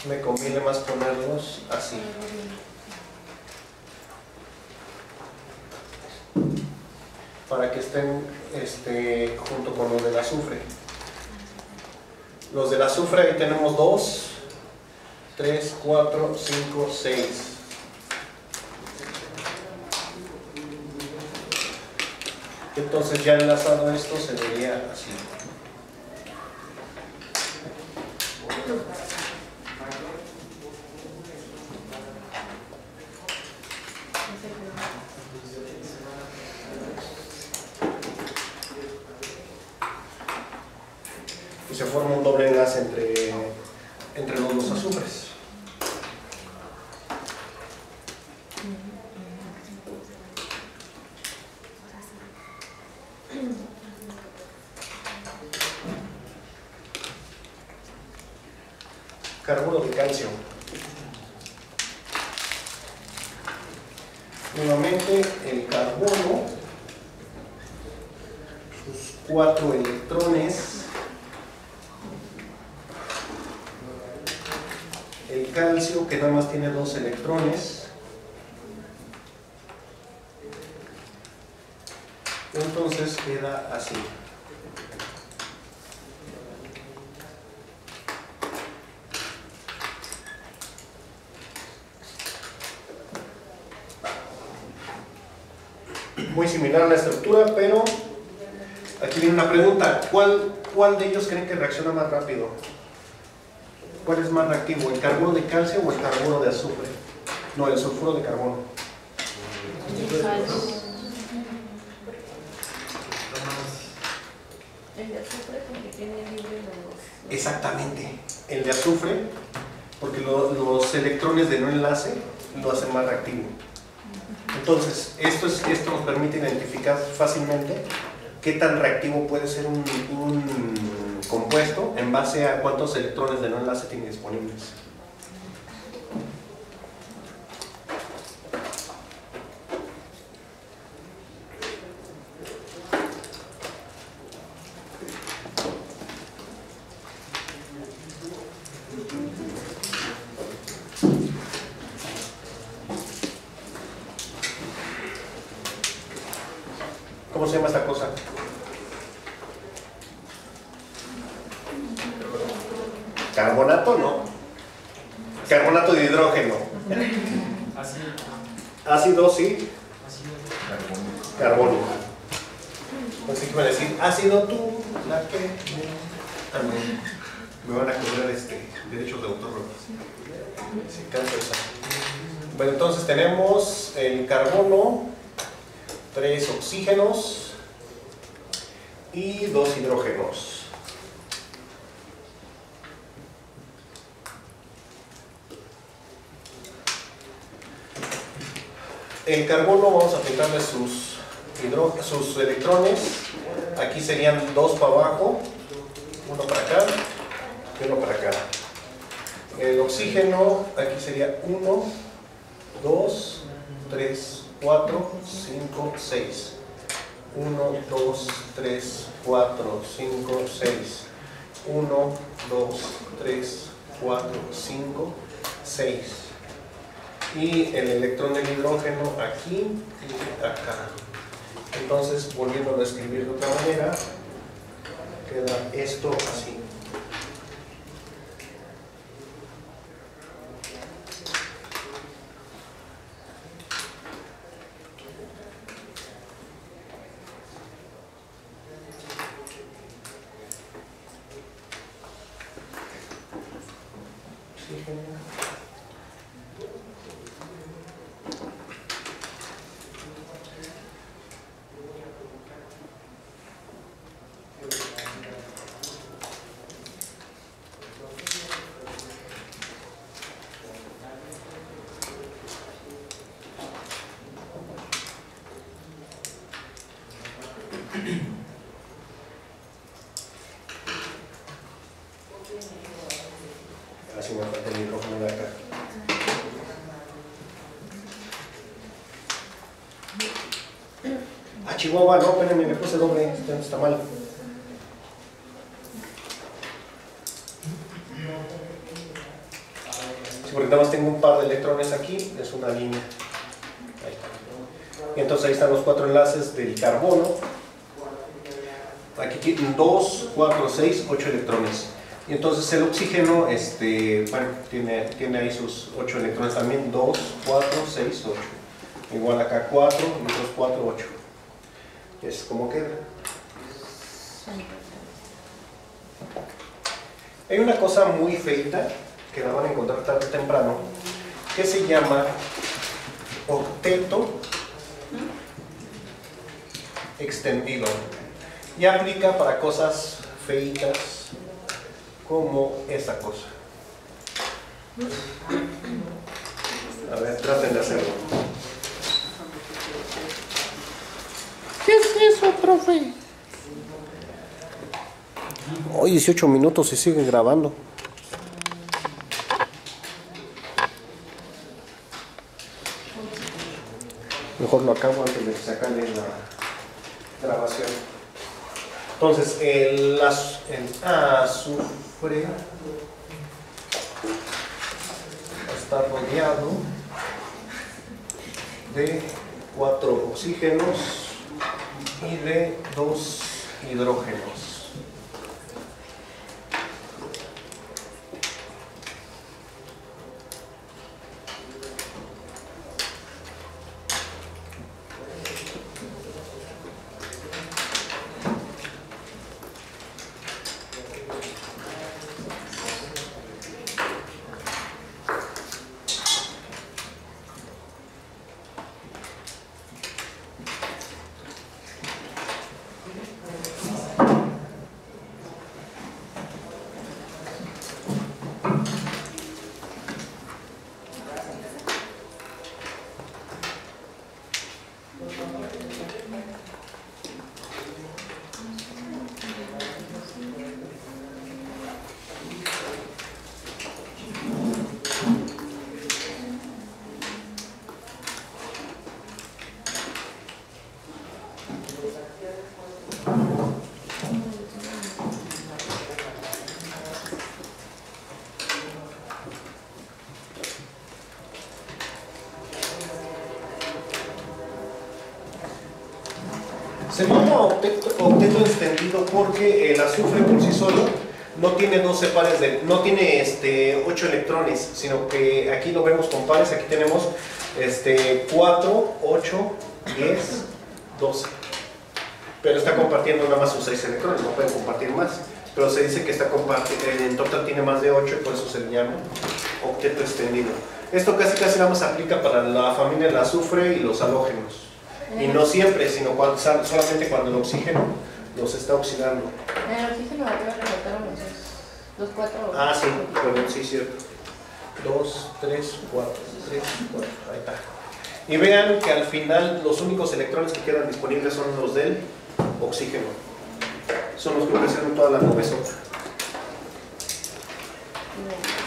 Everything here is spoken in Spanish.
me conviene más ponerlos así. Para que estén junto con los del azufre. Los del azufre ahí tenemos 2, 3, 4, 5, 6. Entonces ya enlazado esto se vería así. Y se forma un doble enlace entre los dos azufres. Carburo de calcio. Nuevamente el carbono, sus 4 electrones. El calcio, que nada más tiene 2 electrones. Entonces queda así. Muy similar a la estructura, pero aquí viene una pregunta. ¿Cuál de ellos creen que reacciona más rápido? ¿Cuál es más reactivo? ¿El carburo de calcio o el carburo de azufre? No, el sulfuro de carbono. El de azufre porque tiene libre los... Exactamente. El de azufre, porque los electrones de no enlace lo hacen más reactivo. Entonces, esto nos permite identificar fácilmente qué tan reactivo puede ser un compuesto en base a cuántos electrones de no enlace tiene disponibles. ¿Cómo se llama esta cosa? Carbonato, no. Carbonato de hidrógeno. Ácido, sí. Carbónico. Así que van a decir, ácido tú, la que también me van a cobrar derechos de autor. Sí, bueno, entonces tenemos el carbono, 3 oxígenos y 2 hidrógenos. El carbono vamos a aplicarle sus electrones. Aquí serían 2 para abajo, 1 para acá y 1 para acá. El oxígeno aquí sería 1, 2, 3, 4, 5, 6. 1, 2, 3, 4, 5, 6. 1, 2, 3, 4, 5, 6. Y el electrón del hidrógeno aquí y acá. Entonces, volviéndolo a escribir de otra manera, queda esto así. Así me falta el micrófono de acá. Ah, Chihuahua, no, espérenme, me puse doble, está mal. porque nada más tengo un par de electrones aquí, es una línea. Ahí está. Y entonces ahí están los 4 enlaces del carbono. Aquí tienen 2, 4, 6, 8 electrones. Y entonces el oxígeno, bueno, tiene ahí sus 8 electrones también. 2, 4, 6, 8. Igual acá 4 y otros 4, 8. Es como queda. Hay una cosa muy feita que la van a encontrar tarde o temprano, que se llama octeto extendido. Y aplica para cosas feitas como esta cosa. A ver, traten de hacerlo. ¿Qué es eso, profe? Hoy 18 minutos y sigue grabando. Mejor lo acabo antes de que se acabe la grabación. Entonces, el azufre está rodeado de 4 oxígenos y de 2 hidrógenos. Se llama octeto extendido porque el azufre por sí solo no tiene 12 pares no tiene 8 electrones, sino que aquí lo vemos con pares. Aquí tenemos 4, 8, 10, 12. Pero está compartiendo nada más sus 6 electrones, no pueden compartir más. Pero se dice que está en total tiene más de 8 y por eso se le llama octeto extendido. Esto casi nada más aplica para la familia del azufre y los halógenos. Y no siempre, sino solamente cuando el oxígeno los está oxidando. El oxígeno arriba le botaron los 4. Ah, sí, perdón, sí, cierto. 2, 3, 4, 3, 4, ahí está. Y vean que al final los únicos electrones que quedan disponibles son los del oxígeno. Son los que presentan toda la nubesota.